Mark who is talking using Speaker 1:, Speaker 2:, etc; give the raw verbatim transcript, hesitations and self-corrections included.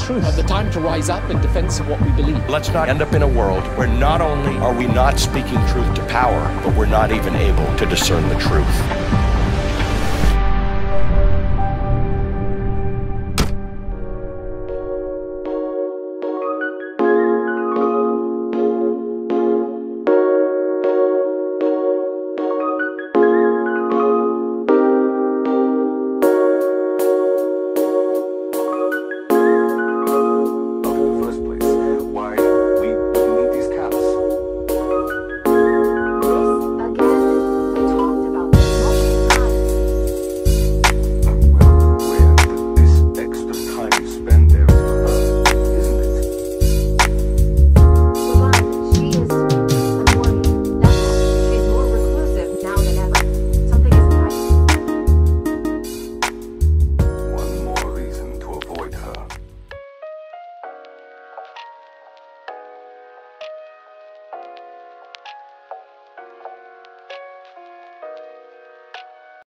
Speaker 1: truth. Uh, the time to rise up in defense of what we believe.
Speaker 2: Let's not end up in a world where not only are we not speaking truth to power, but we're not even able to discern the truth.